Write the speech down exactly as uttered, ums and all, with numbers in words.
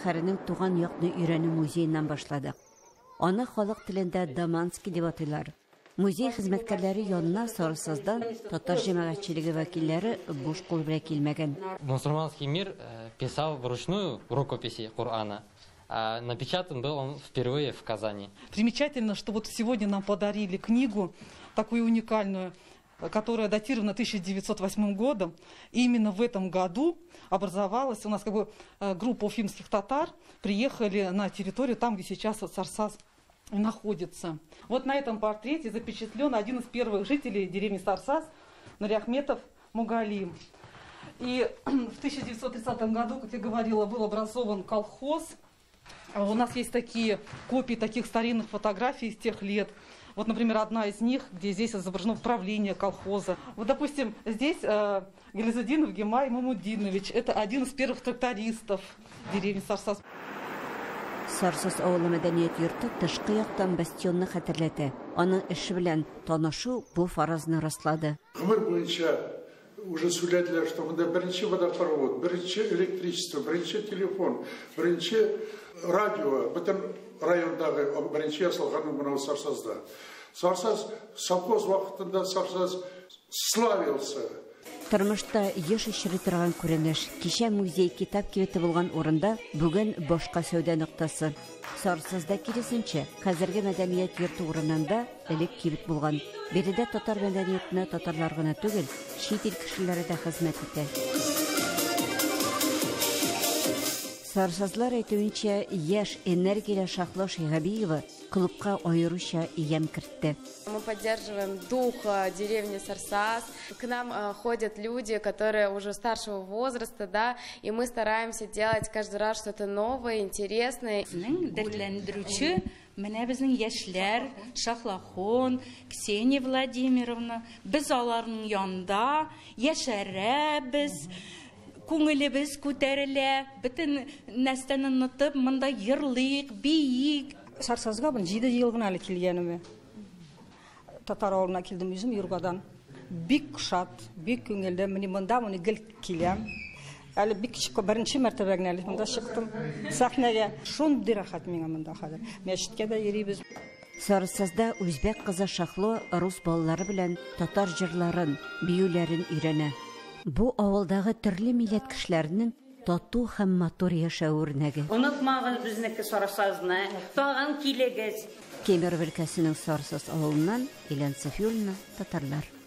Хәренең туган якны өйрәнү музейынан башладык. Аны халык телендә Даманский дип атыйлар. Музей хезмәткәрләре янына Сарысаздан татар җәмәгатьчелеге вәкилләре буш кул белән килмәгән. Мусульманский мир писал вручную рукописи Корана. Напечатан был он впервые в Казани. Примечательно, что вот сегодня нам подарили книгу, такую уникальную, которая датирована тысяча девятьсот восьмым годом. И именно в этом году образовалась у нас как бы группа уфимских татар, приехали на территорию, там, где сейчас Сарсаз находится. Вот на этом портрете запечатлен один из первых жителей деревни Сарсаз, Нуряхметов Мугалим. И в тысяча девятьсот тридцатом году, как я говорила, был образован колхоз. У нас есть такие копии таких старинных фотографий из тех лет. Вот, например, одна из них, где здесь изображено правление колхоза. Вот, допустим, здесь э, Гелизудинов Гемай Мамудинович. Это один из первых трактористов деревни Сарсаз. Сарсаз авылы мәдәният йорты тышкы яктан бастионны хәтерләтә. Аның эше белән танышу бу фаразны раслады. Гомер буенча уже сөйләделәр, что монда беренче водопровод, беренче электричество, беренче телефон, беренче радио, бөтен райондагы беренче ясалганы менә Сарсазда. Сарсаз совхоз вакытында Сарсаз славился. Тормышта еш ишери торган күренеш. Кичә музей китап кибете булган урында бүген башка сәүдә ноктасы. Сарсазда киресенчә, хәзерге мәдәният йорты урынында элек кибет булган. Биредә татар мәдәниятенә татарлар гына түгел, чит ил кешеләре дә хезмәт итә. Сарсазлар әйтүенчә, яшь энергияле Шахло Шайгабиева клубка аеруча ям кертте. Мы поддерживаем дух деревни Сарсаз. К нам ходят люди, которые уже старшего возраста, да, и мы стараемся делать каждый раз что-то новое, интересное. Менә безнең яшьләр, Шахлахон, Ксения Владимировна, без аларның янда яшәрәбез, күңелебез күтәрелә, бөтен нәрсәне онытып, монда йырлыйк, биик. Сарсазга бын җиде ел гына әле килгәнеме. Татар авылына килдем үзем Юргадан. Бик шат, бик күңелле, менә монда моны гел киләм. Әле бик беренче мәртәбә генә әле монда чыктым. Сәхнәгә шундый рәхәт миңа монда хәзер. Мәчеткә дә йөрибез. Сарсазда үзбәк кызы Шахло рус балалары белән татар җырларын, биюләрен өйрәнә. Бу авылдагы төрле милләт кешеләренең тату һәм матур яшәү үрнәге. Онытмагыз безнеке Сарсазны, тагын килегез. Кемер өлкәсенең Сарсаз авылыннан Илан Сафиуллина, татарлар.